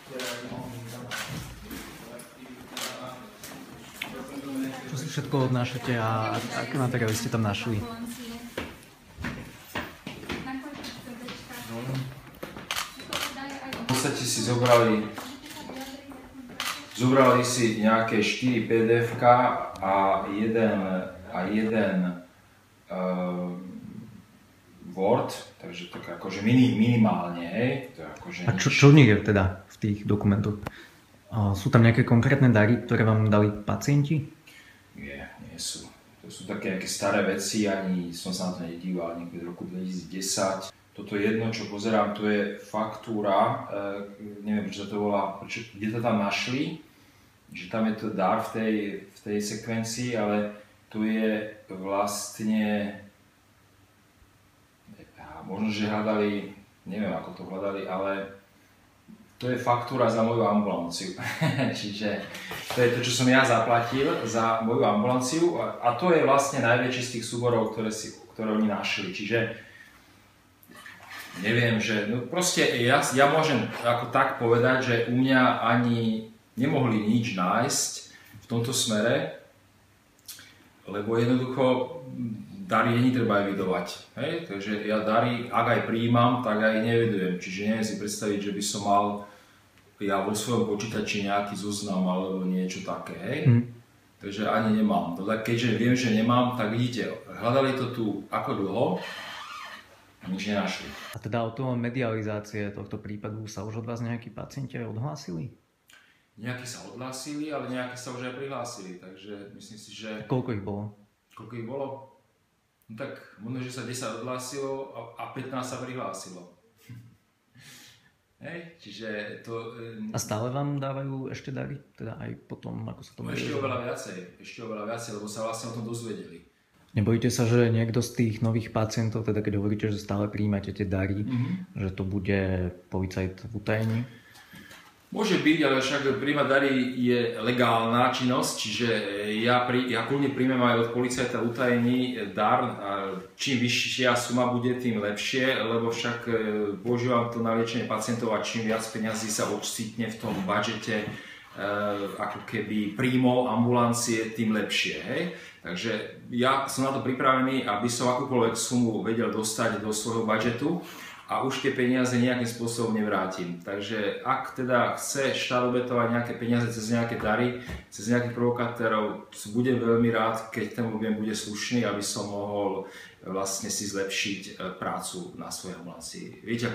Čo si všetko odnášate a aké materiály ste tam našli? V podstate si zobrali si nejaké 4 PDF a jeden Word, takže tak akože minimálne, hej. To akože a čo v nich je teda v tých dokumentoch? Sú tam nejaké konkrétne dary, ktoré vám dali pacienti? Nie sú. To sú také nejaké staré veci, ani som sa na to nedíval, niekde v roku 2010. Toto jedno, čo pozerám, to je faktúra, neviem, čo sa to volá, kde to tam našli, že tam je to dar v tej sekvencii, ale tu je vlastne, možno, že hľadali, neviem ako to hľadali, ale to je faktúra za moju ambulanciu. Čiže to je to, čo som ja zaplatil za moju ambulanciu a to je vlastne najväčší z tých súborov, ktoré oni našli. Čiže neviem, že no proste ja môžem ako tak povedať, že u mňa ani nemohli nič nájsť v tomto smere, lebo jednoducho dary není treba evidovať. Hej? Takže ja dary, ak aj prijímam, tak aj neevidujem. Čiže neviem si predstaviť, že by som mal ja vo svojom počítači nejaký zoznam alebo niečo také. Hej? Takže ani nemám. No, tak keďže viem, že nemám, tak vidíte, hľadali to tu ako dlho a nič nenašli. A teda od toho medializácie tohto prípadu sa už od vás nejakí pacienti odhlásili? Nejakí sa odhlásili, ale nejakí sa už aj prihlásili, takže myslím si, že... Koľko ich bolo? Koľko ich bolo? No tak možno, že sa 10 odhlásilo a 15 sa prihlásilo. Hej, čiže to... A stále vám dávajú ešte dary? Teda aj potom, ako sa to no, ešte oveľa viacej, lebo sa vlastne o tom dozvedeli. Nebojíte sa, že niekto z tých nových pacientov, teda keď hovoríte, že stále prijímate tie dary, že to bude policajt v utajení? Môže byť, ale však príjmať dary je legálna činnosť, čiže ja kľudne príjmem aj od policajta v utajení dar. Čím vyššia suma bude, tým lepšie, lebo však používam to na liečenie pacientov a čím viac peňazí sa ocitne v tom budžete ako keby príjmov ambulancie, tým lepšie. Hej? Takže ja som na to pripravený, aby som akúkoľvek sumu vedel dostať do svojho budžetu a už tie peniaze nejakým spôsobom nevrátim. Takže ak teda chce štát obetovať nejaké peniaze cez nejaké dary, cez nejakých provokátérov, budem veľmi rád, keď ten objem bude slušný, aby som mohol vlastne si zlepšiť prácu na svojej ambulancii. Viete,